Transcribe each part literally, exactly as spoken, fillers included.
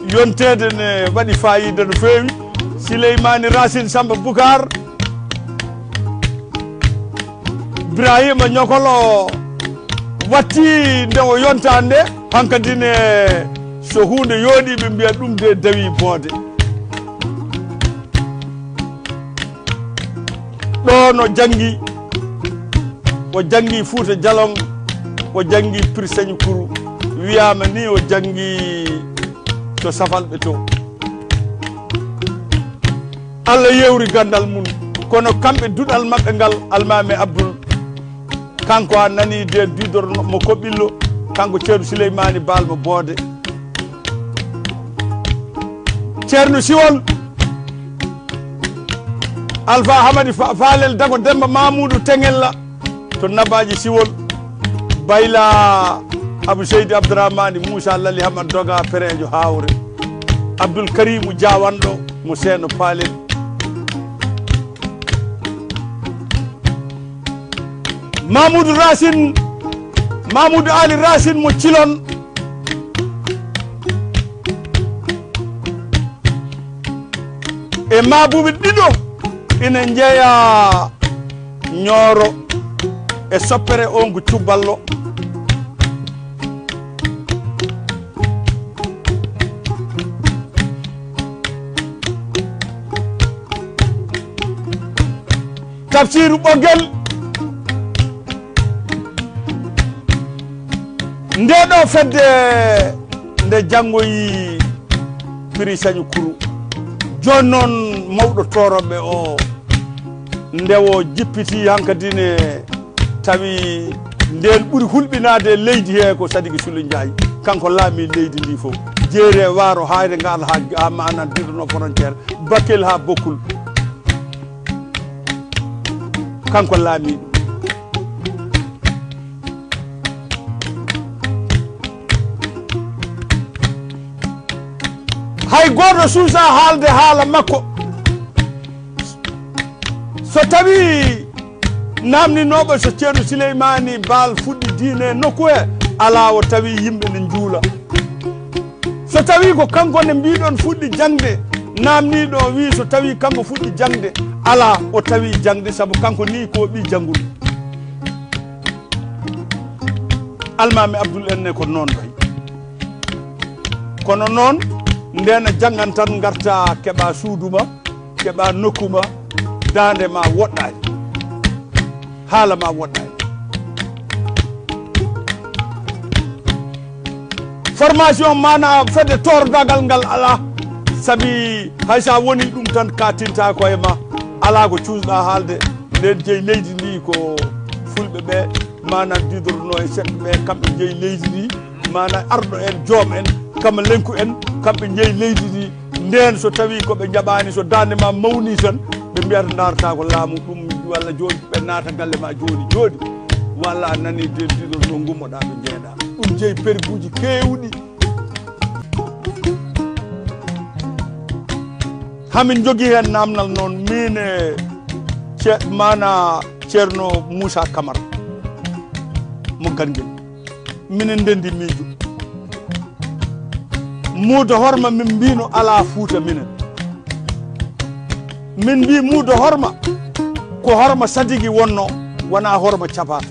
yontede ne waɗi fayida no feewi Souleymane Racine Samba Bougar Ibrahima Ñokolo watti nde o yonta nde hankadi ne so hunde yooɗi ɓe mbiya ɗum de dawi boode ɗo no jangi o jangi Fouta Jalong o jangi Pire Sañkourou wiyama ni o jangi to safalɓe to Allah yewri gandal mum kono kamɓe duɗal maɓɓe ngal Almamy Abdoul kanko a nani de bidor mo koɓillo kanko ceerno Souleymane Baal mo boode ceerno Siwol Alpha Hamadi Falel Dago Demba Mamoudou Tengella to nabaji Siwol Bayla Abou Seydi Abdourahmane Moussa Lali Hamad Doga Perejo Hawre Abdoul Karimou Diawanɗo mo Seeno Palel Mamoudou Racine Mamoudou Ali Racine mo Cilon e mabuɓe ɗiɗo ina jeeya Ñooro e soppere on ko Cubballo Tafsiru Ɓoggel nde ɗo fedde nde janngoyi Pire Sañkourou joni noon mawɗo toroɓe o ndewo jippiti hankadine tawi nden ɓuri hulɓinade leydi he ko Sadiki Soule Ndiaye kanko laami leydi ndi fof jeere waro hayre ngal ha manan diɗono frontiére Bakel ha Bokkul kanko laami hay goto suusa haalde haala makko so tawi namninoɓe so ceerno Souleymane Baal fuɗɗi diine nokku he ala o tawi yimɓe ne juula so tawi ko kanko ne mbiɗon fuɗɗi jangde namniɗo wi so tawi kanko fuɗɗi jangde ala o tawi jangde saabu kanko ni ko ɓi jangguɗo Almamy Abdoul enne ko noon way kono noon ndena jangan tan garta keɓa suuduma keɓa nokkuma dande ma woɗɗani haala ma woɗɗani formation mana fedde tordagal ngal ala sabi hay sa woni ɗum tan ka tinta koye ma ala ko cuusɗa haalde nden jeeyi leydi ndi ko fulɓe ɓe mana didorno e seɗɗe ɓe kamɓe jeeyi leydi ndi mana arɗo en joom en kama lenku en kamɓe jeeyi leydi ndi nden so tawi koɓe jaɓani so dande ma mawni tan ɓe mbiyata darata ko laamu ɗum walla joni ɓe naata galle ma joni joni walla a nani de didorno gummoɗa ɓe jeeɗa ɗum jeeyi perguji kewɗi hamin jogui hen namdal noon min e mana ceerno Moussa Camara mo Ganguel minen ndendi miijo muudo horma min mbino ala Fouta minen min mbi muudo horma ko horma Sadiki wonno wona horma capata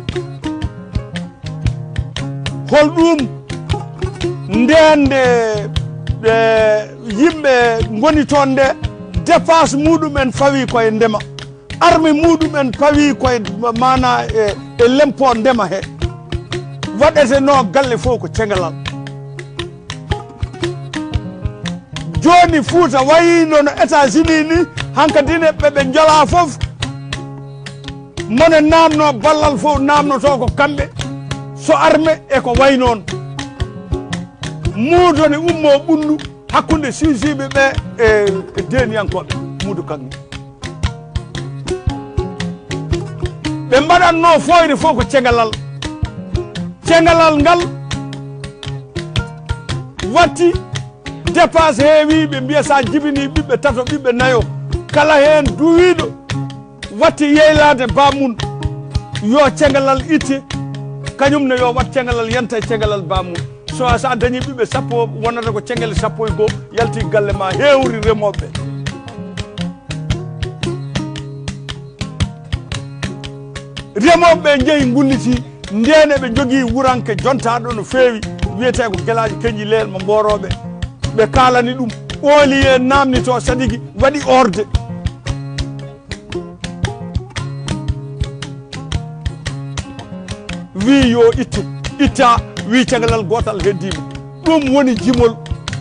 hol ɗum ndende ɓe yimɓe goni toon nde dépense muɗumen fawi koye ndema arme muɗumen fawi koye mana e, e lempo ndema he waɗete no galle fof ko cegalal joni Fouta wayino no États-Unis ni hankadine ɓeɓe jola fof mone namno ballal fof namnoto ko kamɓe so arme e ko way noon muudone ummo ɓundu hakkude susiɓe ɓe e, e deniyankoɓe muudu kanni ɓe mbaɗatno foyre fof ko cegalal cegalal ngal watti dépense heewi ɓe mbiya sa jibini ɓiɓɓe tato ɓiɓɓe nayo kala hen duwiɗo watti yeylade bamum yo cegalal itte kañum ne yo wat cegalal yanta e cegalal bamum so sa dañi ɓiɓɓe sappo wonata ko cengel sappo e goo yalti galle ma hewri remoɓe remoɓe jeeyi gulliti ndene ɓe jogui wuranke jontaɗo no feewi wiyete ko guelaji keñi leel mo mboroɓe ɓe kalani ɗum ooli e namni to sadiki waɗi orde wi yo ittu itta wi caglalal gotal heddima ɗum woni jimol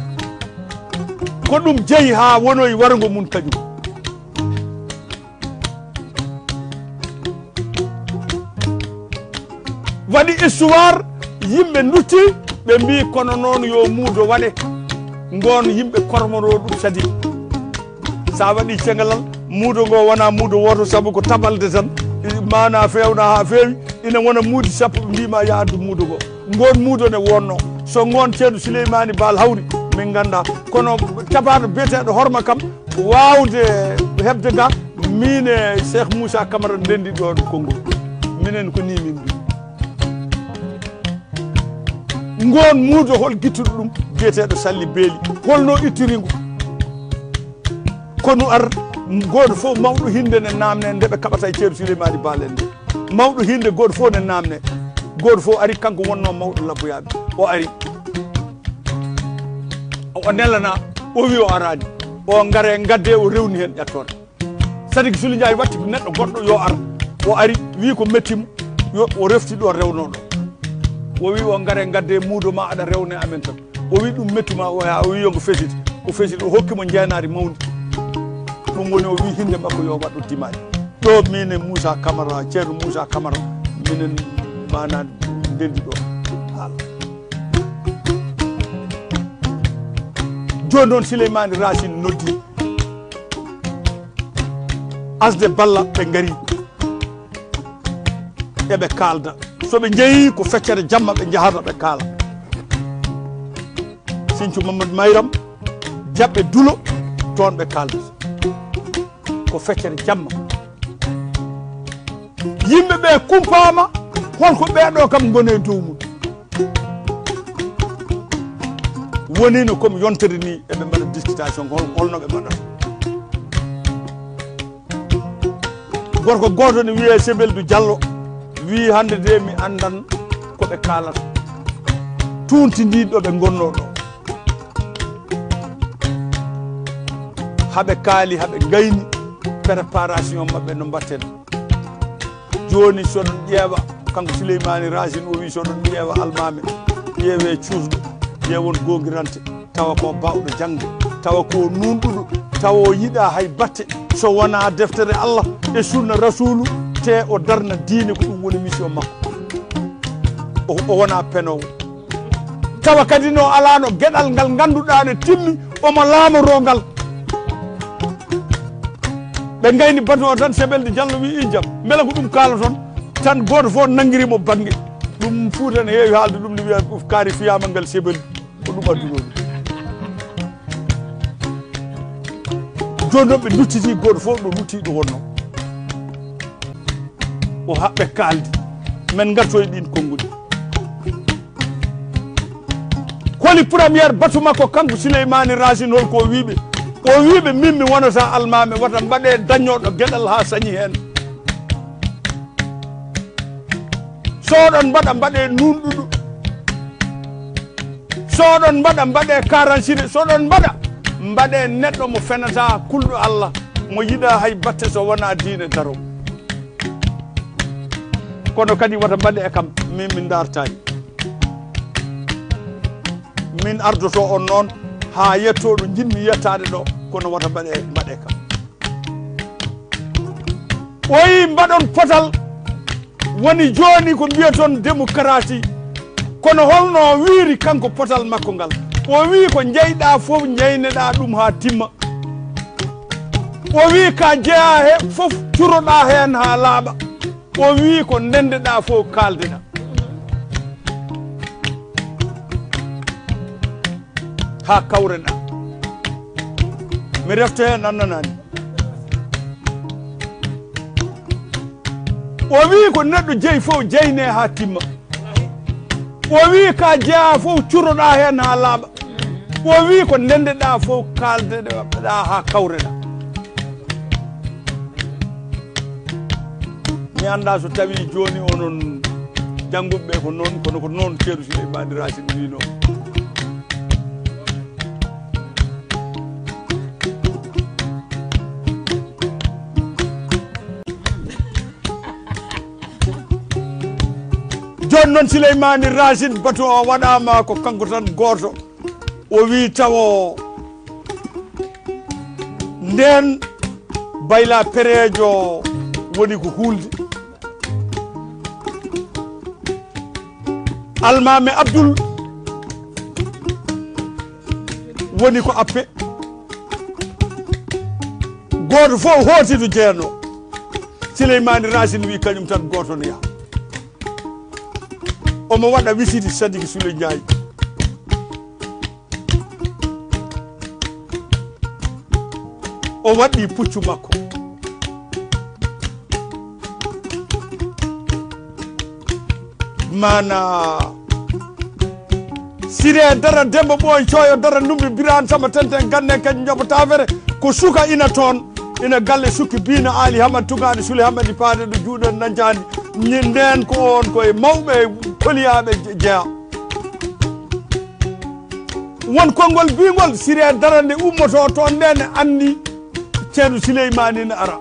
ko ɗum jeeyi ha wonoyi wargo mum kañum waɗi histoire yimɓe dutti ɓe mbi kono noon yo muudo waɗe gon yimɓe kormono ɗum sadi sa waɗi caglalal muudo ngo wona muudo woto saabu ko tabalde tan mana fewna ha feewi ina wona muudi sappo ɓe mbima ya addu muudo ngo gon muudo ne wonno so gon ceerno Souleymany Baal hawri min ganda kono tabaɗo biyeteɗo horma kam wawde hebde ga min e Cheikh Moussa Camara ndendi ɗon konngol minen ko ni min mbi gon muudo hol guittuɗo ɗum biyeteɗo Salli Beeli holno ittirigo kono ar goto fof mawɗo hinde ne namne nde ɓe kaɓata e ceerno Souleymany Baal en nde mawɗo hinde goto fof ne namne goto fof ari kanko wonno mawɗo labboyaɓe o ari o nelana o wi o arani o gaare gadde o rewni hen ƴattore Sadiki Suli Ndiaye watti neɗɗo goɗɗo yo ar o ari wi ko mettimo yo o refti ɗo rewnoɗo o wi o gaare gadde muudo ma aɗa rewne amen tan o wi ɗum mettuma o ha o wi yongo fesiti o fesiti o hokkimo jeenari mawdi ɗum woni o wi hinde makko yo waɗɗo dimaji ɗo min e Moussa Camara ceerno Moussa Camara minen mana ndendi ɗo haala joni noon Souleymany Racine noddi asde balla ɓe gaari eɓe kalda soɓe jeeyi ko feccere jamma ɓe jahata ɓe kaala Sinthiou Mamadou Mayram jaɓɓe dulo toon ɓe kalda ko feccere jamma yimɓe ɓe kumpama holko ɓeɗo kam gone dow mum wonino comme yontere ni eɓe mbaɗa discutation holno ɓe mbaɗata gorko goto ne wiye Sebeldu Diallo wi hande de mi andan koɓe kalata tuntidiɗo ɓe gonno ɗo haɓe kaali haɓe gayni préparation mabɓe no mbatten joni soɗon ƴeewa kanko Souleymany Racine o wi soɗon ƴeewa Almamy ƴeewe cuusɗo ƴeewon gogirante tawa ko bawɗo jangde tawa ko nunɗuɗo tawa o yiɗa hay batte so wona deftere Allah e sunna rasulu te o darna diine ko ɗum woni mission makko o wona penowo tawa kadi no alano gueɗal ngal ganduɗa ne timmi omo laamorogal ɓe gayni bato o tan Sebelde Diallo wi ijam beele ko ɗum kaala toon tan goto fof nanguirimo banggue ɗum Fouta ne heewi haalde ɗum ne wiya kaari fiyama ngal Sebelde ko ɗum adduno ɗum joni noon ɓe duttiti goto fof ɗo luttiɗo wonno o haɓɓe kaldi men gartoye ɗin konnguli holi premiére batu makko kanko Souleymany Racine holko wiɓe o wiɓe min mi wonata Almamy wata mbaɗe dañoɗo gueɗal ha sañi hen soɗon mbaɗa mbaɗe nunɗuɗo soɗon mbaɗa mbaɗe karansire soɗon mbaɗa mbaɗe neɗɗo mo fenata kulɗo Allah mo yiɗa hay batte so wona diine daro kono kadi wata mbaɗe kam min min dartani min ardoto on noon ha yetto ɗo jinmi yettade ɗo kono wata mbaɗe mbaɗe kam o yi mbaɗon potal woni joni ko mbiyaton démocratie kono holno wiiri kanko potal makko ngal o wi ko jeyɗa fof jeyneɗa ɗum ha timma o wi ka jeeya he fof curoɗa hen ha laaɓa o wi ko ndendeɗa fof kaldeɗa ha kawreɗa mi refta hen annanani o wi ko neɗɗo jeeyi fof jeyne ha timma o wi ka jeya fof curoɗa hen ha laaɓa o wi ko ndendeɗa fof kaldeɗa ha kawreɗa mi anda so tawi joni onon jangguɓeɓe ko noon kono ko noon ceeɗu Souleymany Racine wino joni noon Souleymany Racine batu o waɗama ko kanko tan goto o wi tawo nden bayla perejo woni ko hulde Almamy Abdoul woni ko appe goto fof hooti to jeeno Souleymany Racine wi kañum tan goto no yaha omo waɗa wisiti Sadiki Souley Ndiaye o waɗi puccu makko mana Siré dara Demba Ɓooy Coyo dara Ndumbi Birane Samba Tenten Gane kadi joɓata fere ko suka ina toon ina galle sukki Bina Ali Hamad Tugani Souley Hamadi Paade ɗo juuɗe dañcani nden ko on koye mawɓe koliyaɓe jeeya won konngol bingol Siré dara nde ummoto toon ndene andi ceerno Souleymany ne ara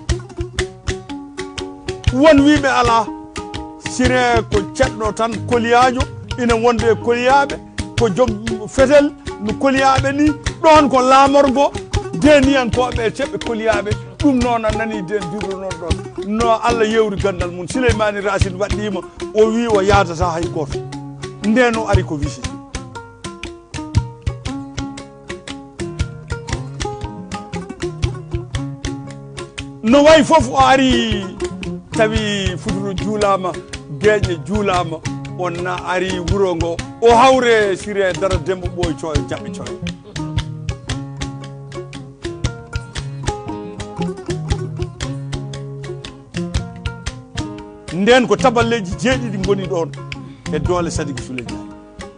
won wiɓe ala Siré ko ceɗɗo tan koliyajo ina wonde e koliyaɓe ko joom fetel no koliyaɓe ni ɗon ko laamorgo deniyankoɓe ceɓɓe koliyaɓe ɗum noon a nani den jurnonon ɗon no Allah yewri gandal mum Souleymany Racine waɗɗima o wi o yadata hay goto nden o ari ko wisi no way foof o ari tawi Foutouro juulama Gueƴe juulama onna ari wuro ngo o hawre Siré dara Demba Ɓooy Coyo jaɓɓe coyo nden ko taballeji jeeɗiɗi goni ɗon e doole Sadiki Souley Ndiaye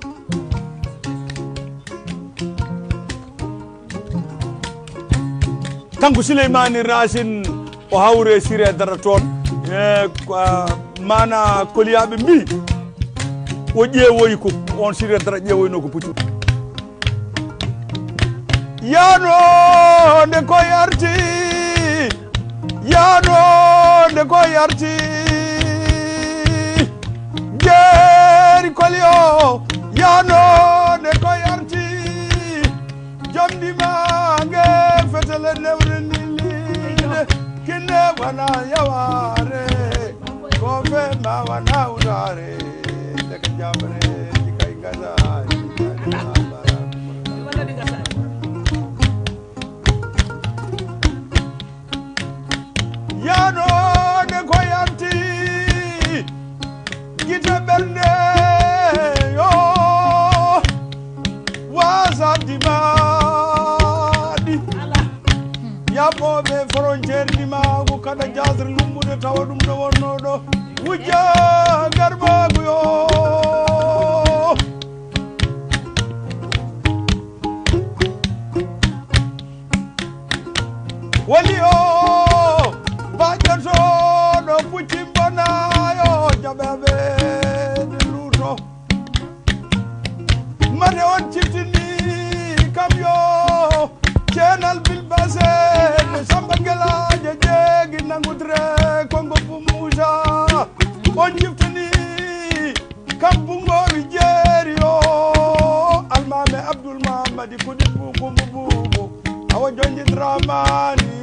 kanko Souleymany Racine o hawre Siré dara toon e mana koliyaɓe mbi o ƴeewoyi ko on Siré dara ƴeewoyno ko puccu yano nde ko yarti yano nde ko yarti jeeri kolio yano nde ko yarti jomdimange fetele newre lilide kinne wana yaware ko fe ma wana udare deka jamre dikay gaza yano nde ko yarti gite ɓernde yo wasadimadi yaɓɓoɓe frontiére ndimago kada jasre lummude tawa ɗum ɗo wonno ɗo wujja garbagu yo wali o baƴƴoto ɗo pucci bonayo jaɓeɓe de luuto mate on ciftini kam yo ceenal bilbase de samba ngelaje jeegi nangudre kongo pumusa on ciftini kam bungoɓe jeeri o Almamy Abdoul Mamadi ko ɗiɓɓu bumbu bubu awa jonji dramani